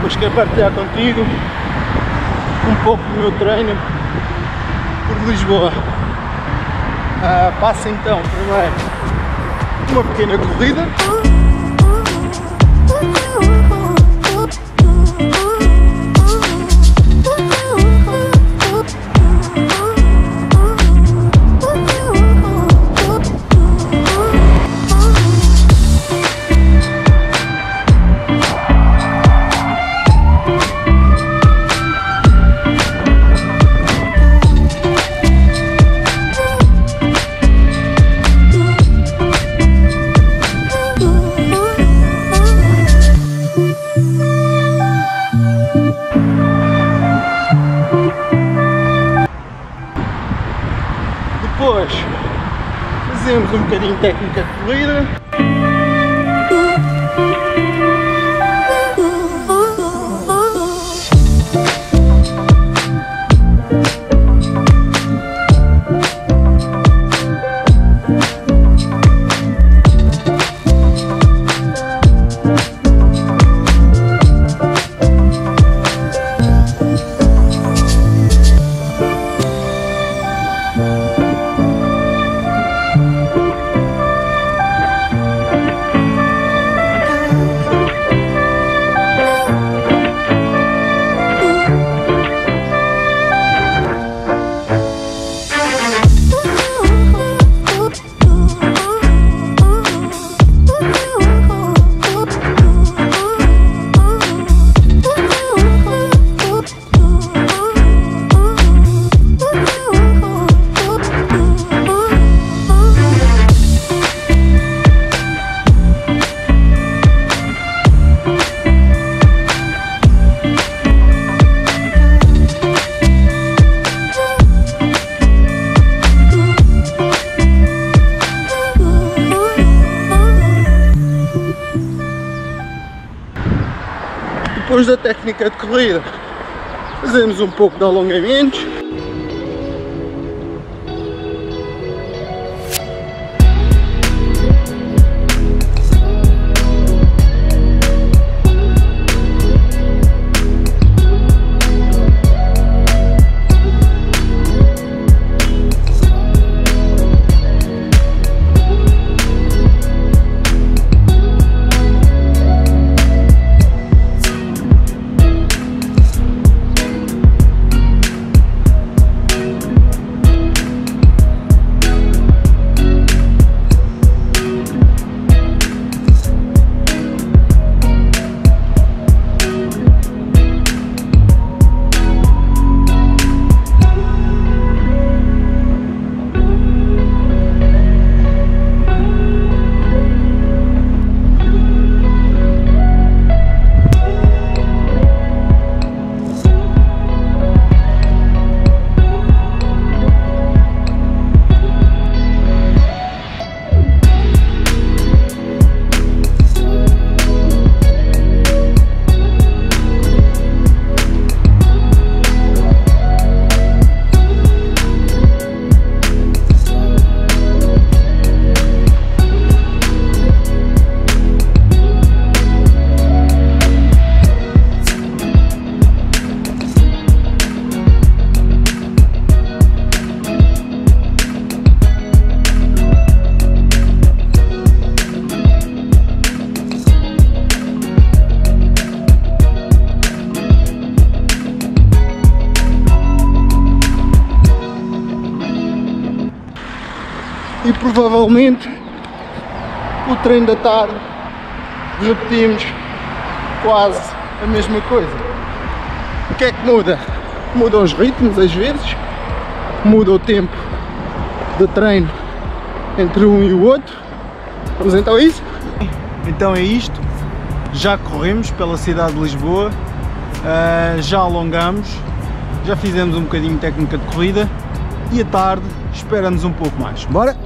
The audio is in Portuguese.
Depois quero partilhar contigo um pouco do meu treino por Lisboa. Passa então primeiro uma pequena corrida. Depois fazemos um bocadinho de técnica de corrida. Depois da técnica de corrida, fazemos um pouco de alongamentos. E provavelmente o treino da tarde repetimos quase a mesma coisa. O que é que muda? Mudam os ritmos às vezes, muda o tempo de treino entre um e o outro. Vamos então a isso? Então é isto, já corremos pela cidade de Lisboa, já alongamos, já fizemos um bocadinho de técnica de corrida e à tarde espera-nos um pouco mais. Bora?